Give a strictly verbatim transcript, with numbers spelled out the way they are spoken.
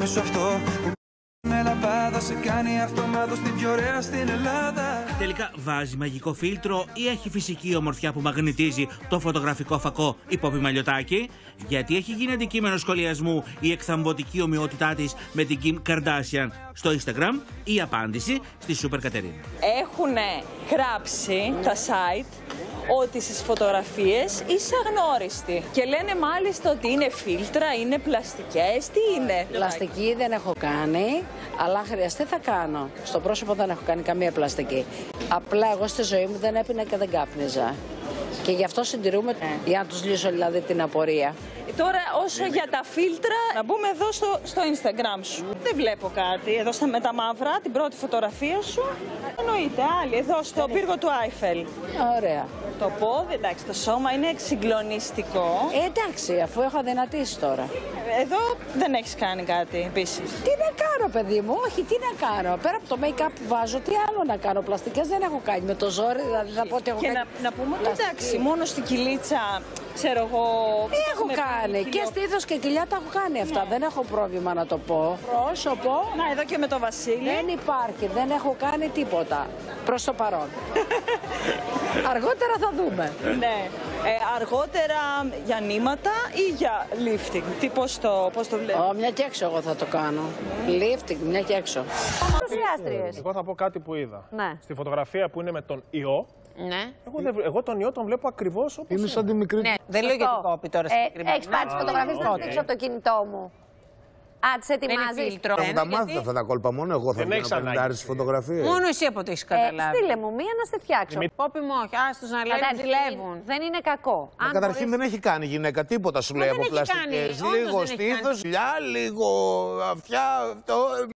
Τελικά βάζει μαγικό φίλτρο ή έχει φυσική ομορφιά που μαγνητίζει το φωτογραφικό φακό η Πόπη Μαλιωτάκη? Γιατί έχει γίνει αντικείμενο σχολιασμού η εκθαμβωτική ομοιότητά της με την Kim Kardashian στο Instagram? Η απάντηση στη Σούπερ Κατερίνα. Έχουν γράψει τα site ότι στις φωτογραφίες είσαι αγνώριστη. Και λένε μάλιστα ότι είναι φίλτρα, είναι πλαστικές, τι είναι? Πλαστική δεν έχω κάνει, αλλά αν χρειαστεί θα κάνω. Στο πρόσωπο δεν έχω κάνει καμία πλαστική. Απλά εγώ στη ζωή μου δεν έπινα και δεν κάπνιζα. Και γι' αυτό συντηρούμε, ε. για να τους λύσω δηλαδή την απορία. Τώρα όσο για τα φίλτρα, να μπούμε εδώ στο, στο Instagram σου. Δεν βλέπω κάτι. Εδώ στα, με τα μαύρα, την πρώτη φωτογραφία σου. Εννοείται, άλλη. Εδώ στο πύργο του Άιφελ. Ωραία. Το πόδι, εντάξει, το σώμα είναι συγκλονιστικό. Ε, εντάξει, αφού έχω αδυνατήσει τώρα. Εδώ δεν έχεις κάνει κάτι επίσης. Τι να κάνω, παιδί μου, όχι, τι να κάνω. Πέρα από το make-up που βάζω, τι άλλο να κάνω? Πλαστικές δεν έχω κάνει. Με το ζόρι, δηλαδή θα πω ότι έχω και κάνει. Και να, να πούμε ότι εντάξει, μόνο στην κυλίτσα, ξέρω εγώ. Τι έχω κάνει. Κιλό... Και στήθος και κοιλιά τα έχω κάνει αυτά. Ναι. Δεν έχω πρόβλημα να το πω. Πρόσωπο. Να, εδώ και με το Βασίλη. Δεν υπάρχει, δεν έχω κάνει τίποτα. Προς το παρόν. Αργότερα θα δούμε. Ναι. Ε, αργότερα για νήματα ή για lifting? Τι, πώς το, πώς το βλέπεις? Oh, μια και έξω εγώ θα το κάνω. Lifting, μια και έξω. Εγώ θα πω κάτι που είδα. Ναι. Στη φωτογραφία που είναι με τον ιό. Ναι. Εγώ, δεν, εγώ τον ιό τον βλέπω ακριβώς όπως είναι. Σαν τη μικρή. Ναι, δεν λέω για την κόπη τώρα συγκεκριμένα. Έχεις πάρει τις φωτογραφίες, θα τις δείξω από το κινητό μου. Α, τις ετοιμάζεις? Θα τα μάθετε αυτά τα κόλπα, μόνο εγώ θα βγαίνω να πενιντάρεις τις φωτογραφίες. Μόνο εσύ από ό,τι έχεις καταλάβει. Στείλε μου μία να σε φτιάξω. Πόπη μου, όχι, άστος να λένε ζηλεύουν. Δεν είναι κακό. Καταρχήν δεν έχει κάνει γυναίκα τίποτα, σου λέει, από πλαστικές. Λίγο στήθος, λιά, λίγο αυτιά.